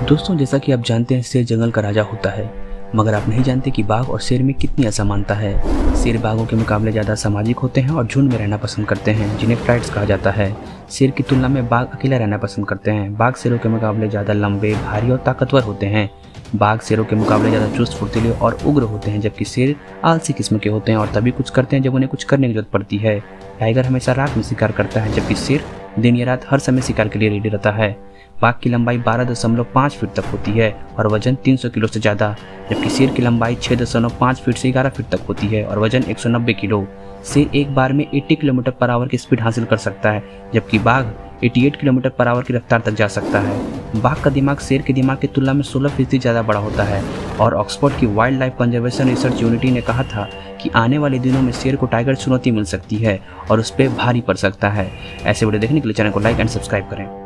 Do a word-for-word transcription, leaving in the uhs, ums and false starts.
दोस्तों, जैसा कि आप जानते हैं शेर जंगल का राजा होता है, मगर आप नहीं जानते कि बाघ और शेर में कितनी असमानता है। शेर बाघों के मुकाबले ज़्यादा सामाजिक होते हैं और झुंड में रहना पसंद करते हैं, जिन्हें फ्राइड्स कहा जाता है। शेर की तुलना में बाघ अकेला रहना पसंद करते हैं। बाघ शेरों के मुकाबले ज़्यादा लंबे, भारी और ताकतवर होते हैं। बाघ शेरों के मुकाबले ज़्यादा चुस्त, फुर्तीले और उग्र होते हैं, जबकि शेर आलसी किस्म के होते हैं और तभी कुछ करते हैं जब उन्हें कुछ करने की जरूरत पड़ती है। टाइगर हमेशा रात में शिकार करता है, जबकि शेर दिन या रात हर समय शिकार के लिए रेडी रहता है। बाघ की लंबाई बारह दशमलव पाँच फीट तक होती है और वजन तीन सौ किलो से ज़्यादा, जबकि शेर की लंबाई छह दशमलव पाँच फीट से ग्यारह फीट तक होती है और वजन एक सौ नब्बे किलो। शेर एक बार में अस्सी किलोमीटर पर आवर की स्पीड हासिल कर सकता है, जबकि बाघ अठासी किलोमीटर पर आवर की रफ्तार तक जा सकता है। बाघ का दिमाग शेर के दिमाग की तुलना में सोलह फीसदी ज़्यादा बड़ा होता है और ऑक्सफोर्ड की wildlife conservation research unity ने कहा था कि आने वाले दिनों में शेर को टाइगर चुनौती मिल सकती है और उस पर भारी पड़ सकता है। ऐसे वीडियो देखने के लिए चैनल को लाइक एंड सब्सक्राइब करें।